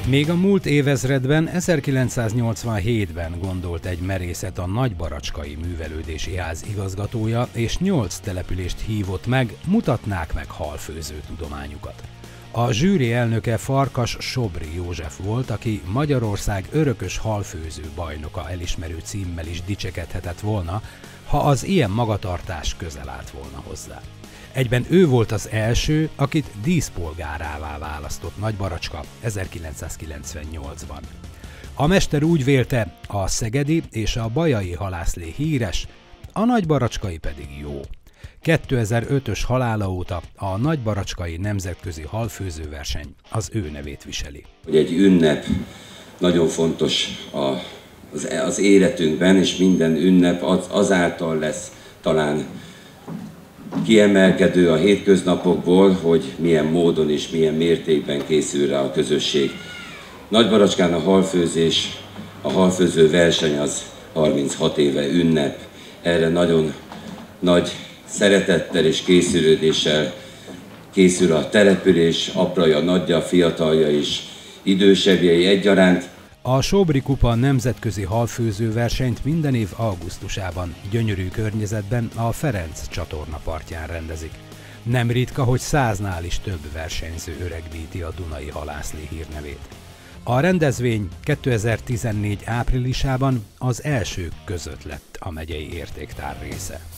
Még a múlt évezredben, 1987-ben gondolt egy merészet a Nagybaracskai Művelődési Ház igazgatója, és 8 települést hívott meg, mutatnák meg halfőző tudományukat. A zsűri elnöke Farkas Sobri József volt, aki Magyarország örökös halfőző bajnoka elismerő címmel is dicsekedhetett volna, ha az ilyen magatartás közel állt volna hozzá. Egyben ő volt az első, akit díszpolgárává választott Nagybaracska 1998-ban. A mester úgy vélte, a szegedi és a bajai halászlé híres, a nagybaracskai pedig jó. 2005-ös halála óta a Nagybaracskai Nemzetközi Halfőzőverseny az ő nevét viseli. Egy ünnep nagyon fontos az életünkben, és minden ünnep azáltal lesz talán kiemelkedő a hétköznapokból, hogy milyen módon és milyen mértékben készül rá a közösség. Nagybaracskán a halfőzés, a halfőző verseny az 36 éve ünnep. Erre nagyon nagy szeretettel és készülődéssel készül a település, apraja, nagyja, fiatalja is, idősebbjei egyaránt. A Sobri Kupa nemzetközi halfőzőversenyt minden év augusztusában gyönyörű környezetben a Ferenc csatorna partján rendezik. Nem ritka, hogy 100-nál is több versenyző öregbíti a Dunai halászlé hírnevét. A rendezvény 2014 áprilisában az elsők között lett a megyei értéktár része.